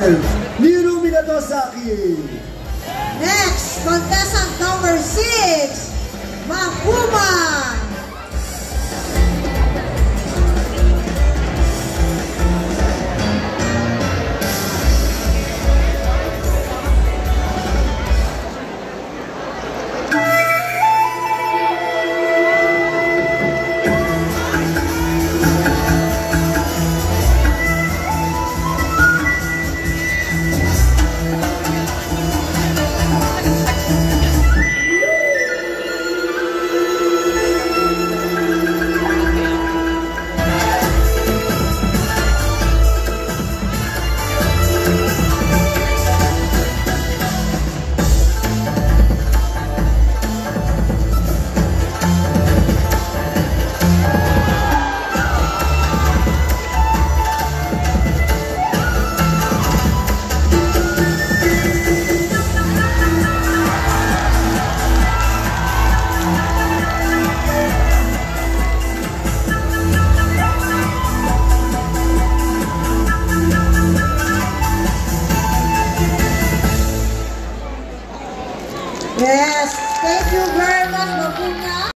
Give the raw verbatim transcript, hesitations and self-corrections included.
five, Nirumi Nagasaki. Next, contestant number six, Makuma. Yes, thank you very much, Makuma.